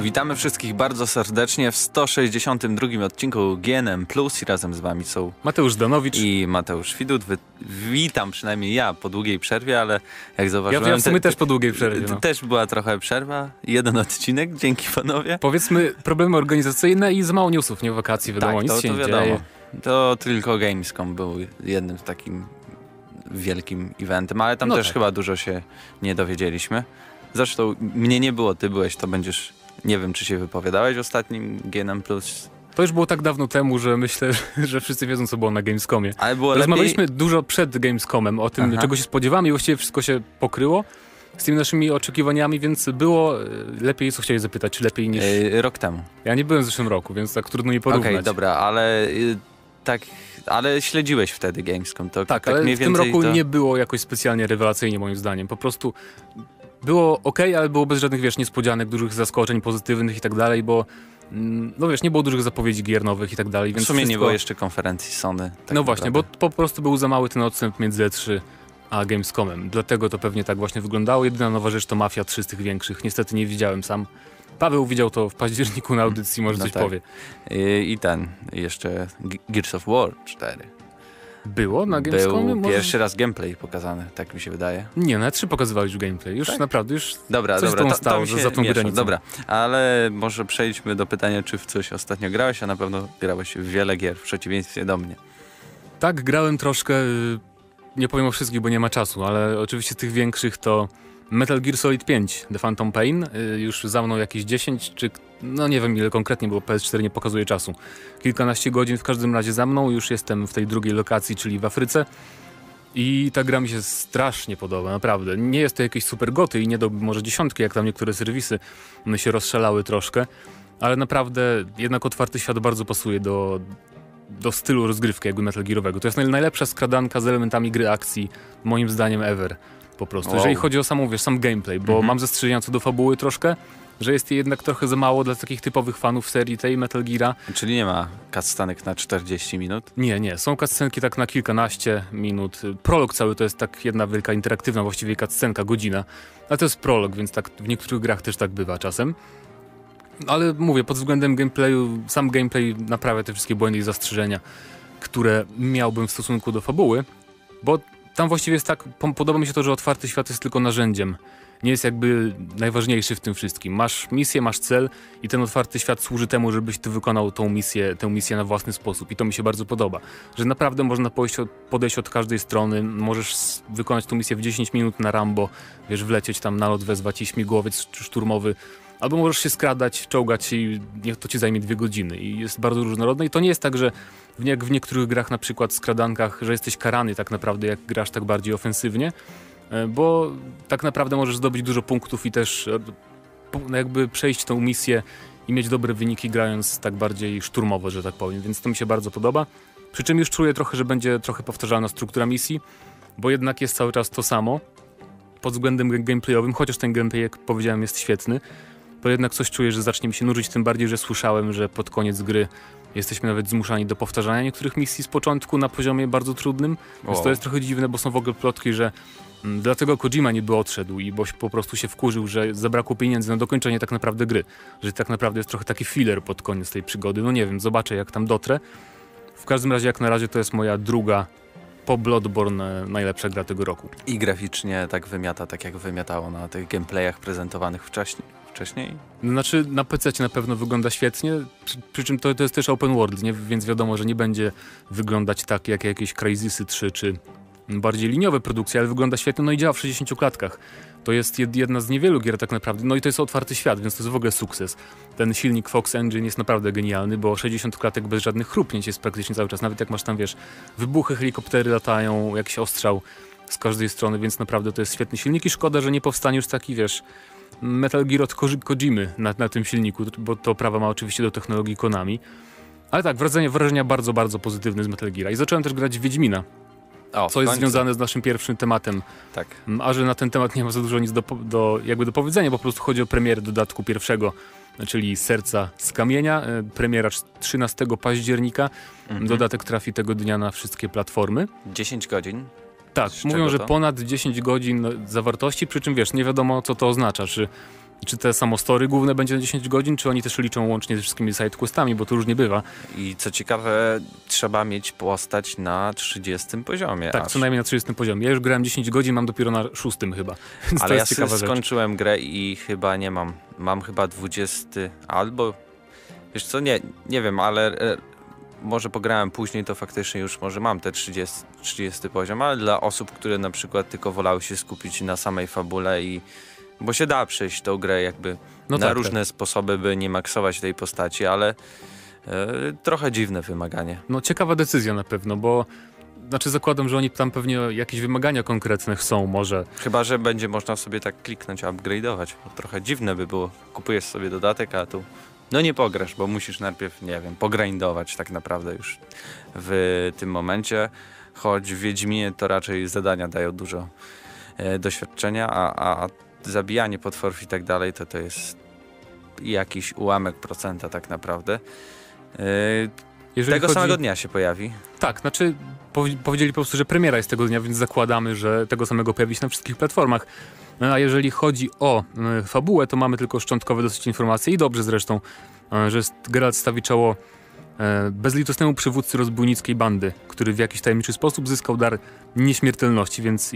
Witamy wszystkich bardzo serdecznie w 162 odcinku GNM+. I razem z wami są Mateusz Danowicz i Mateusz Widut. Witam przynajmniej ja po długiej przerwie, ale jak zauważyłem... Ja w sumie też po długiej przerwie. No. Też była trochę przerwa. Jeden odcinek, dzięki panowie. Powiedzmy problemy organizacyjne i za mało newsów, nie wakacji, wiadomo, tak, nic się nie wiadomo. dzieje. To tylko Gamescom był jednym takim wielkim eventem, ale tam też chyba dużo się nie dowiedzieliśmy. Zresztą mnie nie było, ty byłeś, to będziesz... Nie wiem, czy się wypowiadałeś w ostatnim GNM+. To już było tak dawno temu, że myślę, że wszyscy wiedzą, co było na Gamescomie. Ale było Rozmawialiśmy dużo przed Gamescomem o tym, czego się spodziewamy i właściwie wszystko się pokryło z tymi naszymi oczekiwaniami, więc było lepiej, co chciałeś zapytać, czy lepiej niż... Rok temu. Ja nie byłem w zeszłym roku, więc tak trudno nie porównać. Okej, dobra, ale ale śledziłeś wtedy Gamescom. To, tak, ale mniej w tym roku to... nie było jakoś specjalnie rewelacyjnie moim zdaniem. Po prostu było ale było bez żadnych, niespodzianek, dużych zaskoczeń pozytywnych i tak dalej, bo nie było dużych zapowiedzi gier nowych i tak dalej. Więc w sumie nie było jeszcze konferencji Sony. Tak no właśnie, bo po prostu był za mały ten odstęp między E3 a Gamescomem. Dlatego to pewnie tak właśnie wyglądało. Jedyna nowa rzecz to Mafia 3 z tych większych. Niestety nie widziałem sam. Paweł widział to w październiku na audycji, może coś powie. I jeszcze Gears of War 4. Było na Gamescomie? Był pierwszy raz gameplay pokazany, tak mi się wydaje. Nie, na 3 pokazywali już gameplay. Już tak? Naprawdę, już dobra, coś dobra, stało za tą granicą. Dobra, ale może przejdźmy do pytania, czy w coś ostatnio grałeś, a na pewno grałeś w wiele gier, w przeciwieństwie do mnie. Tak, grałem troszkę, nie powiem o wszystkich, bo nie ma czasu, ale oczywiście z tych większych to Metal Gear Solid 5, The Phantom Pain, już za mną jakieś 10, czy no nie wiem ile konkretnie, bo PS4 nie pokazuje czasu. Kilkanaście godzin w każdym razie za mną, już jestem w tej drugiej lokacji, czyli w Afryce i ta gra mi się strasznie podoba, naprawdę. Nie jest to jakieś super goty i nie do może 10, jak tam niektóre serwisy, one się rozszalały troszkę, ale naprawdę jednak otwarty świat bardzo pasuje do stylu rozgrywki jakby Metal Gearowego. To jest najlepsza skradanka z elementami gry akcji, moim zdaniem ever. Po prostu, jeżeli chodzi o sam gameplay, bo mam zastrzeżenia co do fabuły troszkę, że jest jej jednak trochę za mało dla takich typowych fanów serii tej Metal Geara. Czyli nie ma cutscenek na 40 minut? Nie. Są cutscenki tak na kilkanaście minut. Prolog cały to jest tak jedna wielka interaktywna właściwie cutscenka, godzina. Ale to jest prolog, więc tak w niektórych grach też tak bywa czasem. Ale mówię, pod względem gameplayu, sam gameplay naprawia te wszystkie błędy i zastrzeżenia, które miałbym w stosunku do fabuły, bo tam właściwie jest tak, podoba mi się to, że otwarty świat jest tylko narzędziem. Nie jest jakby najważniejszy w tym wszystkim. Masz misję, masz cel i ten otwarty świat służy temu, żebyś ty wykonał tę misję na własny sposób. I to mi się bardzo podoba. Że naprawdę można podejść od każdej strony, możesz wykonać tę misję w 10 minut na Rambo, wlecieć tam na lot, wezwać i śmigłowiec szturmowy, albo możesz się skradać, czołgać i niech to ci zajmie 2 godziny. I jest bardzo różnorodne i to nie jest tak, że jak w niektórych grach, na przykład skradankach, że jesteś karany tak naprawdę, jak grasz tak bardziej ofensywnie, bo tak naprawdę możesz zdobyć dużo punktów i też jakby przejść tą misję i mieć dobre wyniki grając tak bardziej szturmowo, że tak powiem, więc to mi się bardzo podoba. Przy czym już czuję trochę, że będzie trochę powtarzalna struktura misji, bo jednak jest cały czas to samo pod względem gameplayowym, chociaż ten gameplay, jak powiedziałem, jest świetny, to jednak coś czuję, że zacznie mi się nużyć, tym bardziej, że słyszałem, że pod koniec gry jesteśmy nawet zmuszani do powtarzania niektórych misji z początku na poziomie bardzo trudnym, więc to jest trochę dziwne, bo są w ogóle plotki, że dlatego Kojima niby odszedł i bo po prostu się wkurzył, że zabrakło pieniędzy na dokończenie tak naprawdę gry, że tak naprawdę jest trochę taki filler pod koniec tej przygody, no nie wiem, zobaczę jak tam dotrę. W każdym razie jak na razie to jest moja druga po Bloodborne najlepsza gra tego roku. I graficznie tak wymiata, tak jak wymiatało na tych gameplayach prezentowanych wcześniej? Znaczy na PC na pewno wygląda świetnie, przy czym to jest też open world, nie? Więc wiadomo, że nie będzie wyglądać tak jak jakieś Crysisy 3 czy bardziej liniowe produkcje, ale wygląda świetnie, no i działa w 60 klatkach. To jest jedna z niewielu gier tak naprawdę, no i to jest otwarty świat, więc to jest w ogóle sukces. Ten silnik Fox Engine jest naprawdę genialny, bo 60 klatek bez żadnych chrupnięć jest praktycznie cały czas, nawet jak masz tam, wybuchy, helikoptery latają, jakiś ostrzał z każdej strony, więc naprawdę to jest świetny silnik i szkoda, że nie powstanie już taki, Metal Gear od Kojimy na tym silniku, bo to prawa ma oczywiście do technologii Konami. Ale tak, wrażenia bardzo, bardzo pozytywne z Metal Geara. I zacząłem też grać w Wiedźmina, co jest związane z naszym pierwszym tematem. Tak. A że na ten temat nie ma za dużo nic do powiedzenia, po prostu chodzi o premierę dodatku pierwszego, czyli Serca z Kamienia. Premiera 13 października. Dodatek trafi tego dnia na wszystkie platformy. 10 godzin. Tak, mówią, że ponad 10 godzin zawartości, przy czym nie wiadomo co to oznacza, czy Czy te samostory główne będzie na 10 godzin, czy oni też liczą łącznie ze wszystkimi sidequestami, bo to różnie bywa. I co ciekawe, trzeba mieć postać na 30 poziomie. Tak, co najmniej na 30 poziomie. Ja już grałem 10 godzin, mam dopiero na 6 chyba. Więc ale to jest ja ciekawa rzecz. skończyłem grę i chyba nie mam. Mam chyba 20 albo... Wiesz co, nie wiem, ale może pograłem później, to faktycznie już może mam te 30 poziom, ale dla osób, które na przykład tylko wolały się skupić na samej fabule bo się da przejść tą grę jakby na różne sposoby, by nie maksować tej postaci, ale trochę dziwne wymaganie. No ciekawa decyzja na pewno, bo zakładam, że oni tam pewnie jakieś wymagania konkretne chcą może. Chyba że będzie można sobie tak kliknąć, upgrade'ować. Bo trochę dziwne by było. Kupujesz sobie dodatek, a tu nie pograsz, bo musisz najpierw, nie wiem, pogrindować tak naprawdę już w tym momencie. Choć w Wiedźminie to raczej zadania dają dużo doświadczenia, a zabijanie potworów i tak dalej to jest jakiś ułamek procenta tak naprawdę. Tego samego dnia się pojawi. Tak, powiedzieli po prostu, że premiera jest tego dnia, więc zakładamy, że tego samego pojawi się na wszystkich platformach. A jeżeli chodzi o fabułę, to mamy tylko szczątkowe dosyć informacje i dobrze zresztą, że Geralt stawi czoło bezlitosnemu przywódcy rozbójnickiej bandy, który w jakiś tajemniczy sposób zyskał dar nieśmiertelności, więc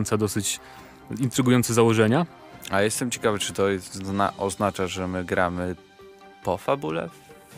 intrygujące założenia. A jestem ciekawy, czy to oznacza, że my gramy po fabule?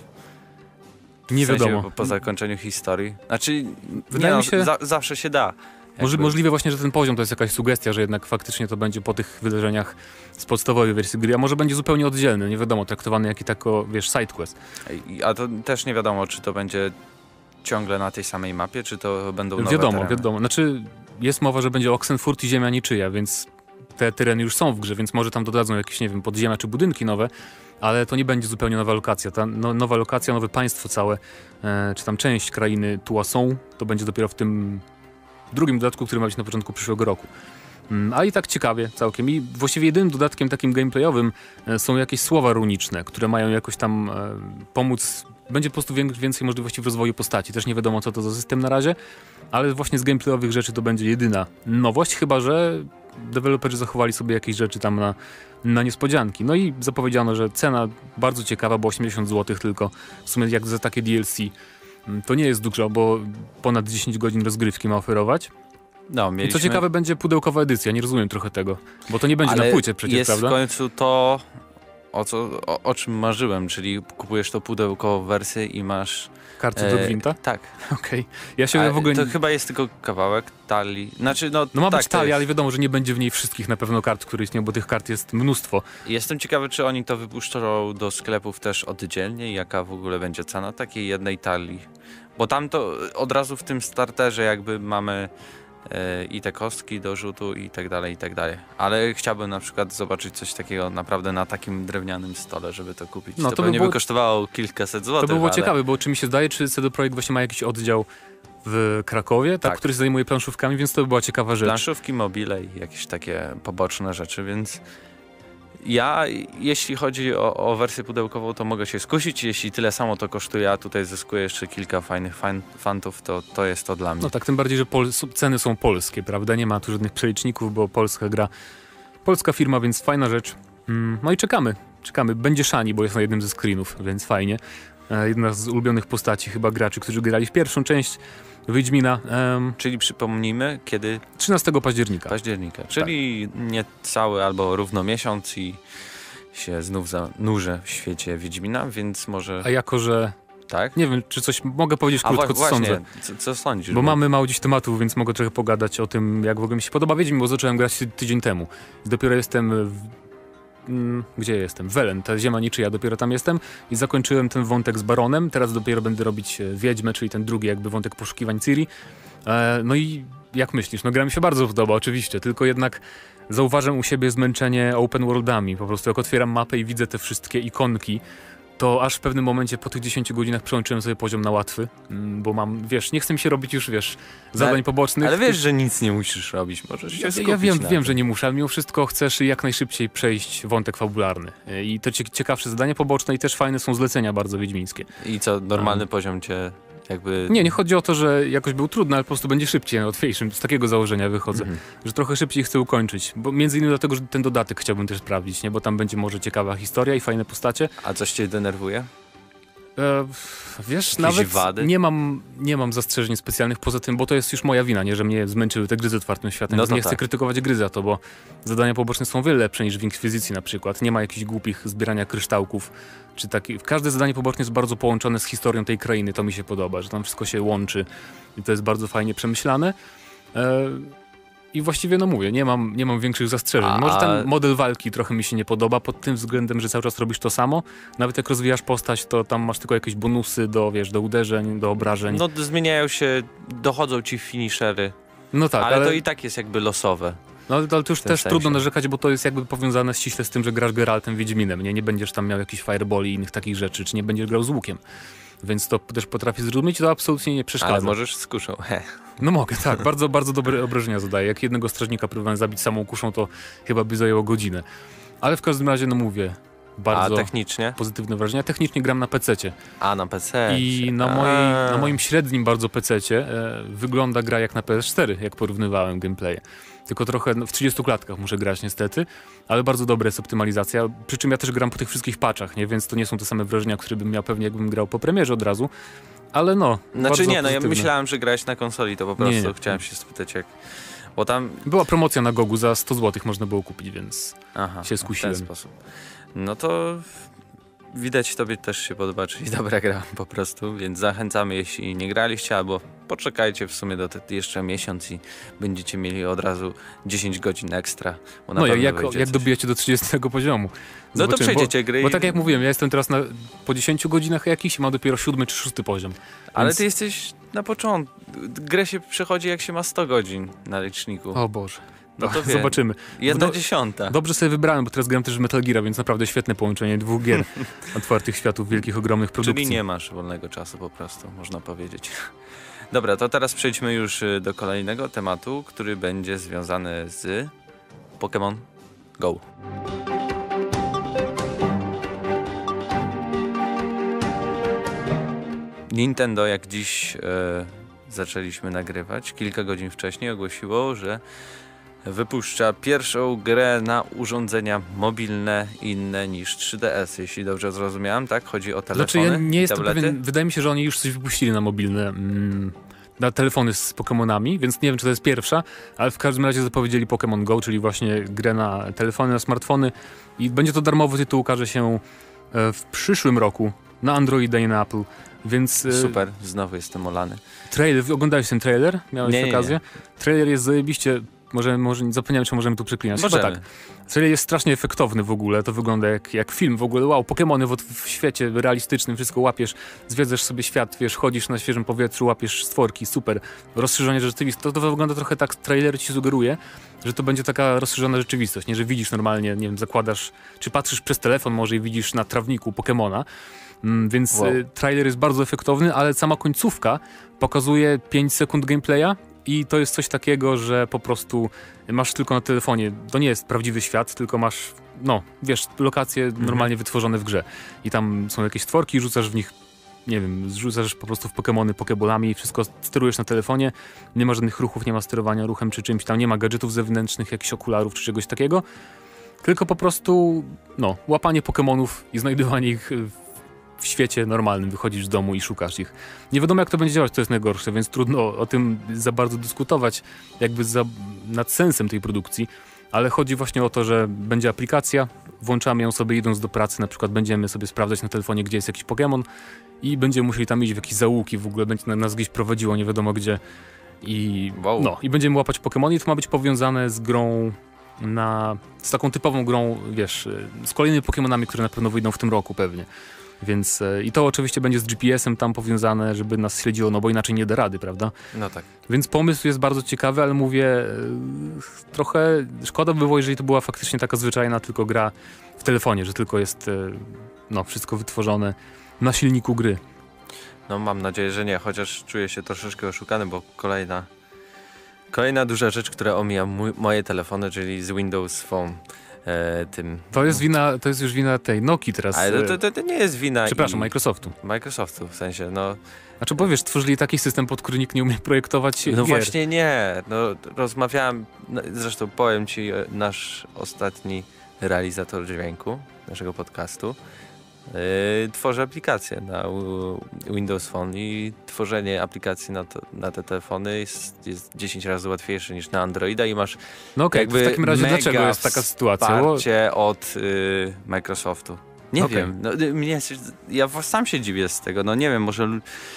Nie wiadomo. Po zakończeniu historii? Znaczy, wydaje mi się, zawsze się da. Możliwe właśnie, że ten poziom to jest jakaś sugestia, że jednak faktycznie to będzie po tych wydarzeniach z podstawowej wersji gry, a może będzie zupełnie oddzielny, nie wiadomo, traktowany jak i tako, sidequest. A to też nie wiadomo, czy to będzie ciągle na tej samej mapie, czy to będą nowe tereny? Wiadomo. Jest mowa, że będzie Oxenfurt i ziemia niczyja, więc te tereny już są w grze, więc może tam dodadzą jakieś, nie wiem, podziemia czy budynki nowe, ale to nie będzie zupełnie nowa lokacja. Ta nowa lokacja, nowe państwo całe, czy tam część krainy Tuason, to będzie dopiero w tym drugim dodatku, który ma być na początku przyszłego roku. A i tak ciekawie całkiem. I właściwie jedynym dodatkiem takim gameplayowym są jakieś słowa runiczne, które mają jakoś tam pomóc. Będzie po prostu więcej możliwości w rozwoju postaci. Też nie wiadomo, co to za system na razie, ale właśnie z gameplayowych rzeczy to będzie jedyna nowość, chyba że deweloperzy zachowali sobie jakieś rzeczy tam na niespodzianki. No i zapowiedziano, że cena bardzo ciekawa, bo 80 zł tylko. W sumie jak za takie DLC to nie jest dużo, bo ponad 10 godzin rozgrywki ma oferować. I co ciekawe, będzie pudełkowa edycja, nie rozumiem trochę tego, bo to nie będzie na płycie przecież, jest prawda? W końcu to, o czym marzyłem, czyli kupujesz to pudełkową wersję i masz... Kartę do Gwinta? Tak. Okej. Ja się w ogóle... To chyba jest tylko kawałek talii. Znaczy, ma być talia, ale wiadomo, że nie będzie w niej wszystkich na pewno kart, które istnieją, bo tych kart jest mnóstwo. Jestem ciekawy, czy oni to wypuszczą do sklepów też oddzielnie i jaka w ogóle będzie cena takiej jednej talii. Bo tam to od razu w tym starterze jakby mamy i te kostki do rzutu i tak dalej, i tak dalej. Ale chciałbym na przykład zobaczyć coś takiego naprawdę na takim drewnianym stole, żeby to kupić. To pewnie by kosztowało kilkaset złotych. To by było ciekawe, bo czy mi się zdaje, czy CD Projekt właśnie ma jakiś oddział w Krakowie, tak, który się zajmuje planszówkami, więc to by była ciekawa rzecz. Planszówki, mobile i jakieś takie poboczne rzeczy, więc ja, jeśli chodzi o wersję pudełkową, to mogę się skusić. Jeśli tyle samo to kosztuje, a tutaj zyskuję jeszcze kilka fajnych fantów, to jest to dla mnie. No tak, tym bardziej, że ceny są polskie, prawda? Nie ma tu żadnych przeliczników, bo polska gra, polska firma, więc fajna rzecz. No i czekamy. Będzie Shani, bo jest na jednym ze screenów, więc fajnie. Jedna z ulubionych postaci chyba graczy, którzy grali w pierwszą część Wiedźmina. Czyli przypomnijmy, kiedy? 13 października. Czyli nie cały albo równo miesiąc i się znów zanurzę w świecie Wiedźmina, więc może... A jako, że... Tak? Nie wiem, czy coś mogę powiedzieć krótko, co sądzę. Co sądzisz? Bo mamy mało dziś tematów, więc mogę trochę pogadać o tym, jak w ogóle mi się podoba Wiedźmin, bo zacząłem grać tydzień temu. Dopiero jestem gdzie jestem? Welen, ta ziemia niczyja, dopiero tam jestem i zakończyłem ten wątek z Baronem, teraz dopiero będę robić Wiedźmę, czyli ten drugi jakby wątek poszukiwań Ciri. No i jak myślisz? No gra mi się bardzo podoba, oczywiście, tylko jednak zauważam u siebie zmęczenie open worldami, po prostu jak otwieram mapę i widzę te wszystkie ikonki, to aż w pewnym momencie po tych 10 godzinach przełączyłem sobie poziom na łatwy, bo mam, nie chcę mi się robić już, zadań pobocznych. Ale wiesz, że nic nie musisz robić, możesz się skupić. Ja wiem, że nie muszę, ale mimo wszystko chcesz jak najszybciej przejść wątek fabularny. I to ciekawsze zadania poboczne i też fajne są zlecenia bardzo wiedźmińskie. I co, normalny poziom cię jakby... Nie chodzi o to, że jakoś był trudny, ale po prostu będzie szybciej, łatwiejszym. Z takiego założenia wychodzę, że trochę szybciej chcę ukończyć. Bo między innymi dlatego, że ten dodatek chciałbym też sprawdzić, nie? Bo tam będzie może ciekawa historia i fajne postacie. A coś cię denerwuje? Wiesz, jakieś nawet wady? nie mam zastrzeżeń specjalnych poza tym, bo to jest już moja wina, nie, że mnie zmęczyły te gry z otwartym światem. No Więc nie chcę krytykować gry za to, bo zadania poboczne są wiele lepsze niż w Inkwizycji na przykład. Nie ma jakichś głupich zbierania kryształków, czy taki. Każde zadanie poboczne jest bardzo połączone z historią tej krainy, to mi się podoba, że tam wszystko się łączy i to jest bardzo fajnie przemyślane. I właściwie, no mówię, nie mam większych zastrzeżeń. Może ten model walki trochę mi się nie podoba pod tym względem, że cały czas robisz to samo. Nawet jak rozwijasz postać, to tam masz tylko jakieś bonusy do uderzeń, do obrażeń. No zmieniają się, dochodzą ci finishery. No tak, ale to i tak jest jakby losowe. No ale to już też trudno narzekać, bo to jest jakby powiązane ściśle z tym, że grasz Geraltem Wiedźminem. Nie będziesz tam miał jakichś fireboli i innych takich rzeczy, czy nie będziesz grał z łukiem. Więc to też potrafię zrozumieć, to absolutnie nie przeszkadza. Ale możesz z kuszą. No mogę, tak. Bardzo, bardzo dobre obrażenia zadaję. Jak jednego strażnika próbowałem zabić samą kuszą, to chyba by zajęło godzinę. Ale w każdym razie, no mówię, bardzo technicznie? Pozytywne wrażenia. Technicznie gram na PC-cie. Na PC. I na moim średnim bardzo PC-cie wygląda gra jak na PS4, jak porównywałem gameplaye. Tylko trochę w 30 klatkach muszę grać niestety, ale bardzo dobra jest optymalizacja. Przy czym ja też gram po tych wszystkich patchach, nie? Więc to nie są te same wrażenia, które bym miał pewnie jakbym grał po premierze od razu. Ale no. Znaczy nie, ja myślałem, że grałeś na konsoli, to po prostu chciałem się spytać jak... Bo tam... Była promocja na Gogu, za 100 zł można było kupić, więc się skusiłem. W ten sposób. No to widać tobie też się podoba, czyli dobra gra po prostu, więc zachęcamy, jeśli nie graliście, albo poczekajcie w sumie do jeszcze miesiąc i będziecie mieli od razu 10 godzin ekstra. No jak dobijecie do 30 poziomu. No to przejdziecie gry. Bo tak jak mówiłem, ja jestem teraz po 10 godzinach jakichś i mam dopiero 7 czy 6 poziom. Ale ty jesteś na początku. Grę się przechodzi jak się ma 100 godzin na liczniku. O Boże. No to zobaczymy. 1/10. Dobrze sobie wybrałem, bo teraz gram też w Metal Gear, więc naprawdę świetne połączenie dwóch gier otwartych światów, wielkich, ogromnych produkcji. Czyli nie masz wolnego czasu po prostu, można powiedzieć. Dobra, to teraz przejdźmy już do kolejnego tematu, który będzie związany z Pokémon Go. Nintendo, jak dziś zaczęliśmy nagrywać, kilka godzin wcześniej ogłosiło, że wypuszcza pierwszą grę na urządzenia mobilne inne niż 3DS, jeśli dobrze zrozumiałem, tak? Chodzi o telefony, znaczy, ja nie jestem tablety? Pewien, wydaje mi się, że oni już coś wypuścili na mobilne, na telefony z Pokémonami, więc nie wiem, czy to jest pierwsza, ale w każdym razie zapowiedzieli Pokémon Go, czyli właśnie grę na telefony, na smartfony i będzie to darmowy tytuł, ukaże się w przyszłym roku na Androida i na Apple, więc... Super, znowu jestem olany. Trailer, oglądałeś ten trailer? Miałeś okazję? Nie. Trailer jest zajebiście... Może nie zapomniałem, czy możemy tu przeklinać. Możemy. Chyba tak. Trailer jest strasznie efektowny w ogóle, to wygląda jak film w ogóle. Wow, Pokemony w świecie realistycznym, wszystko łapiesz, zwiedzasz sobie świat, wiesz, chodzisz na świeżym powietrzu, łapiesz stworki, super. Rozszerzenie rzeczywistości, to wygląda trochę tak, trailer ci sugeruje, że to będzie taka rozszerzona rzeczywistość, nie, że widzisz normalnie, nie wiem, zakładasz, czy patrzysz przez telefon może i widzisz na trawniku Pokemona. Więc trailer jest bardzo efektowny, ale sama końcówka pokazuje 5 sekund gameplaya i to jest coś takiego, że po prostu masz tylko na telefonie, to nie jest prawdziwy świat, tylko masz, no, wiesz, lokacje normalnie wytworzone w grze i tam są jakieś stworki, rzucasz w nich, nie wiem, rzucasz po prostu w Pokemony pokebolami i wszystko sterujesz na telefonie, nie ma żadnych ruchów, nie ma sterowania ruchem czy czymś tam, nie ma gadżetów zewnętrznych, jakichś okularów czy czegoś takiego, tylko po prostu, no, łapanie Pokemonów i znajdywanie ich w świecie normalnym, wychodzisz z domu i szukasz ich. Nie wiadomo, jak to będzie działać, to jest najgorsze, więc trudno o tym za bardzo dyskutować jakby nad sensem tej produkcji, ale chodzi właśnie o to, że będzie aplikacja, włączamy ją sobie idąc do pracy, na przykład będziemy sobie sprawdzać na telefonie, gdzie jest jakiś Pokémon i będziemy musieli tam iść w jakieś zaułki, w ogóle będzie nas gdzieś prowadziło, nie wiadomo gdzie i, i będziemy łapać Pokémony i to ma być powiązane z grą z taką typową grą, wiesz, z kolejnymi Pokémonami, które na pewno wyjdą w tym roku pewnie. Więc i to oczywiście będzie z GPS-em tam powiązane, żeby nas śledziło, no bo inaczej nie da rady, prawda? No tak. Więc pomysł jest bardzo ciekawy, ale mówię, trochę szkoda by było, jeżeli to była faktycznie taka zwyczajna tylko gra w telefonie, że tylko jest wszystko wytworzone na silniku gry. No mam nadzieję, że nie, chociaż czuję się troszeczkę oszukany, bo kolejna duża rzecz, która omija moje telefony, czyli z Windows Phone. To jest już wina tej Nokii teraz. Ale to nie jest wina. Przepraszam, Microsoftu. Microsoftu, w sensie, no Znaczy, bo wiesz, tworzyli taki system, pod który nikt nie umie projektować No gier. właśnie nie. No, rozmawiałem, zresztą powiem ci, nasz ostatni realizator dźwięku naszego podcastu tworzy aplikację na Windows Phone i tworzenie aplikacji na te telefony jest 10 razy łatwiejsze niż na Androida i masz no okej, jakby w takim razie dlaczego jest taka sytuacja? wsparcie od Microsoftu. Nie Okay. wiem, no, ja sam się dziwię z tego, no nie wiem, może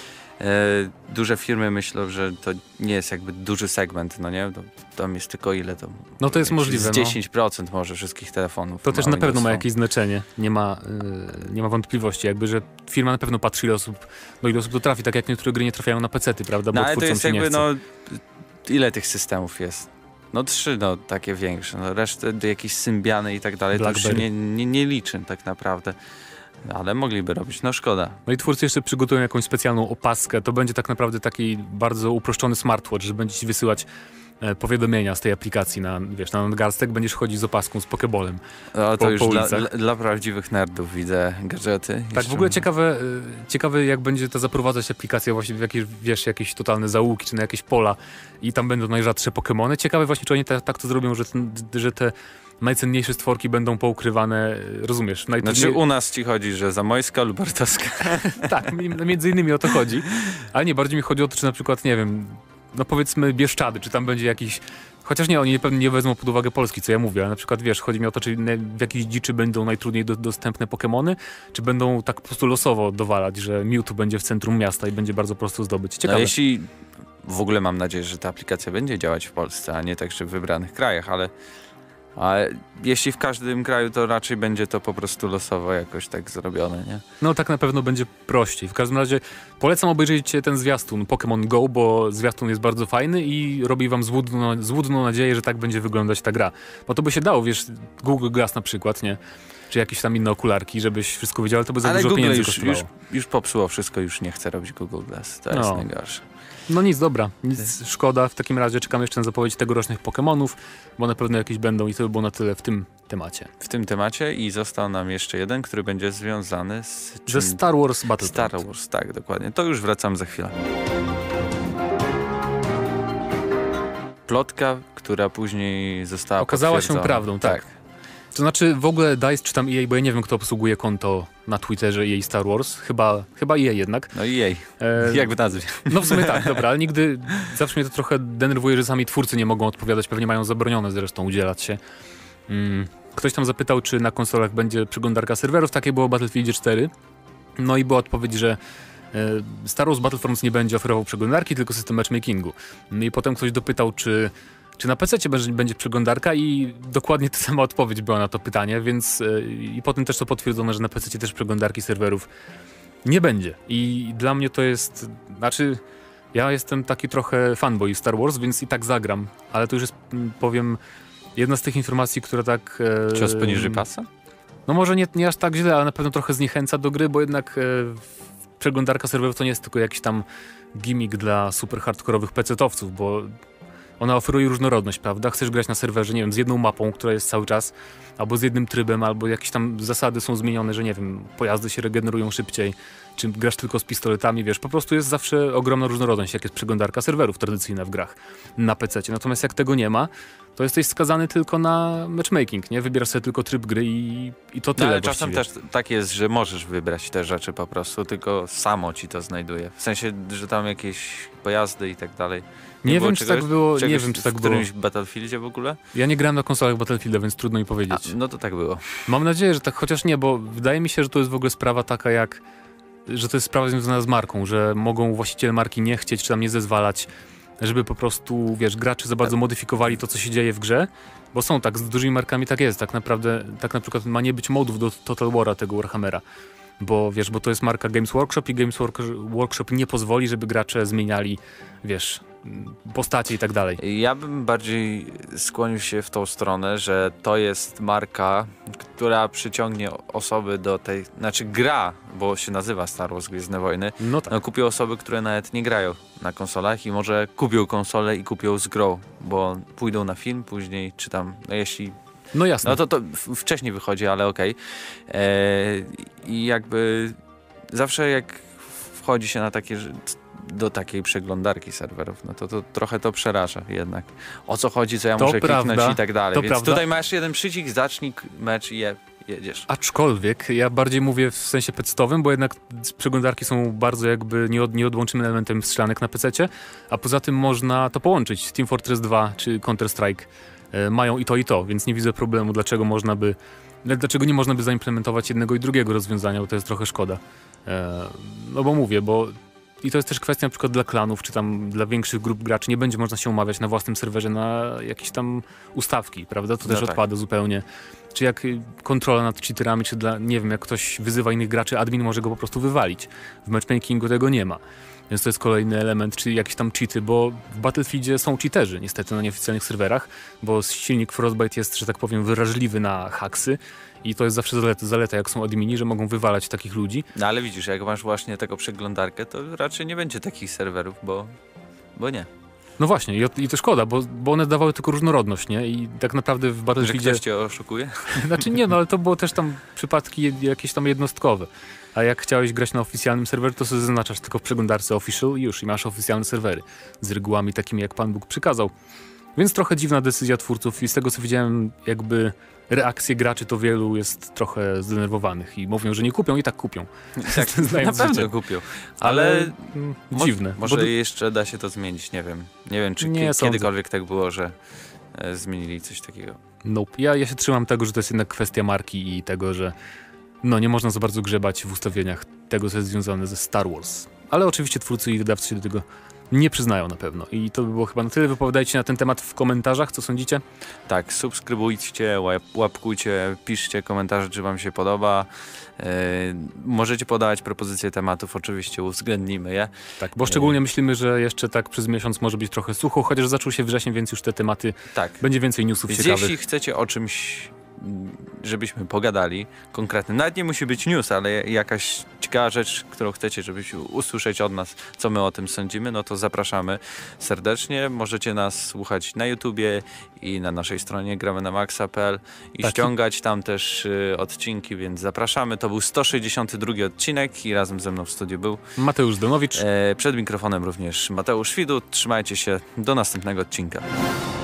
duże firmy myślą, że to nie jest jakby duży segment, no nie? Tam jest tylko ile to... No to jest możliwe. Z 10% może wszystkich telefonów. To też na pewno ma jakieś znaczenie. Nie ma wątpliwości, jakby, że firma na pewno patrzy ile osób to trafi, tak jak niektóre gry nie trafiają na pecety, prawda? Bo no ale to jest jakby, no, ile tych systemów jest? No 3, no takie większe, no resztę jakieś Symbiany i tak dalej, to już się nie liczy tak naprawdę. Ale mogliby robić, no szkoda. No i twórcy jeszcze przygotują jakąś specjalną opaskę. To będzie tak naprawdę taki bardzo uproszczony smartwatch, że będzie ci wysyłać powiadomienia z tej aplikacji na nadgarstek, będziesz chodzić z opaską, z pokebolem. No to już dla prawdziwych nerdów widzę gadżety. Tak, w ogóle ciekawe jak będzie to zaprowadzać aplikacja właśnie w jakieś totalne zaułki, czy na jakieś pola i tam będą najrzadsze Pokemony. Ciekawe właśnie, czy oni tak to zrobią, że te najcenniejsze stworki będą poukrywane, rozumiesz? Znaczy u nas ci chodzi, że zamojska lub artowska. Tak, między innymi o to chodzi. Ale nie, bardziej mi chodzi o to, czy na przykład, nie wiem, no powiedzmy Bieszczady, czy tam będzie jakiś... Chociaż nie, oni pewnie nie wezmą pod uwagę Polski, co ja mówię, ale na przykład, wiesz, chodzi mi o to, czy w jakiejś dziczy będą najtrudniej dostępne Pokemony, czy będą tak po prostu losowo dowalać, że Mewtwo będzie w centrum miasta i będzie bardzo prosto zdobyć. Ciekawe. No jeśli... W ogóle mam nadzieję, że ta aplikacja będzie działać w Polsce, a nie także w wybranych krajach, ale jeśli w każdym kraju, to raczej będzie to po prostu losowo jakoś tak zrobione, nie? No tak na pewno będzie prościej. W każdym razie polecam obejrzeć ten zwiastun Pokémon Go, bo zwiastun jest bardzo fajny i robi wam złudną nadzieję, że tak będzie wyglądać ta gra. Bo to by się dało, wiesz, Google Glass na przykład, nie? Czy jakieś tam inne okularki, żebyś wszystko wiedział, ale to by za dużo Google pieniędzy kosztowało. już popsuło wszystko, już nie chce robić Google Glass. To jest najgorsze. No nic, dobra, nic, szkoda. W takim razie czekam jeszcze na zapowiedź tegorocznych Pokemonów, bo na pewno jakieś będą i to by było na tyle w tym temacie. W tym temacie i został nam jeszcze jeden, który będzie związany ze Star Wars Battlefront. Star Wars, tak, dokładnie. To już wracam za chwilę. Plotka, która później została okazała się prawdą, tak. To znaczy w ogóle DICE czy tam EA, bo ja nie wiem, kto obsługuje konto na Twitterze EA Star Wars. Chyba EA jednak. No EA. Jakby nazwie. No w sumie tak, dobra, ale zawsze mnie to trochę denerwuje, że sami twórcy nie mogą odpowiadać, pewnie mają zabronione zresztą udzielać się. Ktoś tam zapytał, czy na konsolach będzie przeglądarka serwerów, takie było w Battlefieldzie 4. No i była odpowiedź, że Star Wars Battlefront nie będzie oferował przeglądarki, tylko system matchmakingu. No i potem ktoś dopytał, czy na PC będzie przeglądarka i dokładnie ta sama odpowiedź była na to pytanie, więc i potem też to potwierdzono, że na PC też przeglądarki serwerów nie będzie. I dla mnie to jest, znaczy ja jestem taki trochę fanboy Star Wars, więc i tak zagram, ale to już jest, powiem, jedna z tych informacji, która tak... Cios poniżej pasa? No może nie aż tak źle, ale na pewno trochę zniechęca do gry, bo jednak przeglądarka serwerów to nie jest tylko jakiś tam gimmick dla super hardkorowych PC-towców, bo ona oferuje różnorodność, prawda? Chcesz grać na serwerze, nie wiem, z jedną mapą, która jest cały czas, albo z jednym trybem, albo jakieś tam zasady są zmienione, że nie wiem, pojazdy się regenerują szybciej, czy grasz tylko z pistoletami, wiesz, po prostu jest zawsze ogromna różnorodność, jak jest przeglądarka serwerów tradycyjna w grach na PC-cie. Natomiast jak tego nie ma, to jesteś skazany tylko na matchmaking, nie? Wybierasz sobie tylko tryb gry i to tyle. Ale czasem też tak jest, że możesz wybrać te rzeczy po prostu, tylko samo ci to znajduje. W sensie, że tam jakieś pojazdy i tak dalej. Nie wiem, czy tak było. Nie wiem, czy tak było. W którymś Battlefieldzie w ogóle? Ja nie grałem na konsolach Battlefielda, więc trudno mi powiedzieć. No to tak było. Mam nadzieję, że tak, chociaż nie, bo wydaje mi się, że to jest w ogóle sprawa taka że to jest sprawa związana z marką, że mogą właściciele marki nie chcieć, czy tam nie zezwalać, żeby po prostu, wiesz, gracze za bardzo modyfikowali to, co się dzieje w grze, bo są tak, z dużymi markami tak jest, tak naprawdę, tak na przykład ma nie być modów do Total War'a tego Warhammera, bo wiesz, bo to jest marka Games Workshop i Games Workshop nie pozwoli, żeby gracze zmieniali, wiesz, postacie i tak dalej. Ja bym bardziej skłonił się w tą stronę, że to jest marka, która przyciągnie osoby do tej, znaczy gra, bo się nazywa Star Wars Gwiezdne Wojny, no tak. Kupią osoby, które nawet nie grają na konsolach i może kupią konsolę i kupią z grą, bo pójdą na film później, czy tam, no jeśli... No jasne. No to wcześniej wychodzi, ale okej. I jakby zawsze jak wchodzi się na takie, do takiej przeglądarki serwerów, no to trochę to przeraża jednak. O co chodzi, co ja muszę kliknąć i tak dalej. Więc tutaj masz jeden przycisk, zacznij mecz i jedziesz. Aczkolwiek ja bardziej mówię w sensie pecetowym, bo jednak przeglądarki są bardzo jakby nieodłącznym elementem strzelanek na pececie, a poza tym można to połączyć. Team Fortress 2 czy Counter-Strike mają i to, więc nie widzę problemu, dlaczego nie można by zaimplementować jednego i drugiego rozwiązania, bo to jest trochę szkoda. No bo mówię, i to jest też kwestia na przykład dla klanów, czy tam dla większych grup graczy, nie będzie można się umawiać na własnym serwerze na jakieś tam ustawki, prawda? To też odpada zupełnie. Czy jak kontrola nad cheaterami, czy nie wiem, jak ktoś wyzywa innych graczy, admin może go po prostu wywalić. W matchmakingu tego nie ma. Więc to jest kolejny element, czy jakieś tam cheaty, bo w Battlefieldzie są cheaterzy niestety na nieoficjalnych serwerach, bo silnik Frostbite jest, że tak powiem, wrażliwy na haksy i to jest zawsze zaleta, jak są admini, że mogą wywalać takich ludzi. No ale widzisz, jak masz właśnie taką przeglądarkę, to raczej nie będzie takich serwerów, bo nie. No właśnie, i to szkoda, bo one dawały tylko różnorodność, nie? I tak naprawdę w Battlefieldzie... Że ktoś cię oszukuje? Znaczy nie, no ale to było też tam przypadki jakieś tam jednostkowe. A jak chciałeś grać na oficjalnym serwerze, to sobie zaznaczasz tylko w przeglądarce official i masz oficjalne serwery. Z regułami takimi, jak Pan Bóg przykazał. Więc trochę dziwna decyzja twórców i z tego, co widziałem, jakby reakcje graczy, to wielu jest trochę zdenerwowanych i mówią, że nie kupią i tak kupią. Tak, na pewno kupią. Ale dziwne. Może jeszcze da się to zmienić, nie wiem. Nie wiem, czy kiedykolwiek tak było, że zmienili coś takiego. Nope. Ja się trzymam tego, że to jest jednak kwestia marki i tego, że nie można za bardzo grzebać w ustawieniach tego, co jest związane ze Star Wars. Ale oczywiście twórcy i wydawcy się do tego nie przyznają na pewno. I to by było chyba na tyle. Wypowiadajcie na ten temat w komentarzach, co sądzicie? Tak, subskrybujcie, łapkujcie, piszcie komentarze, czy wam się podoba. Możecie podawać propozycje tematów, oczywiście uwzględnimy je. Tak, bo szczególnie myślimy, że jeszcze tak przez miesiąc może być trochę sucho, chociaż zaczął się wrzesień, więc już te tematy, będzie więcej newsów ciekawych. Jeśli chcecie o czymś, żebyśmy pogadali konkretnie, nawet nie musi być news, ale jakaś ciekawa rzecz, którą chcecie, żebyśmy usłyszeć od nas, co my o tym sądzimy, no to zapraszamy serdecznie. Możecie nas słuchać na YouTubie i na naszej stronie gramy na maxa.pl i ściągać tam też odcinki, więc zapraszamy. To był 162 odcinek i razem ze mną w studiu był Mateusz Zdanowicz. Przed mikrofonem również Mateusz Widut. Trzymajcie się, do następnego odcinka.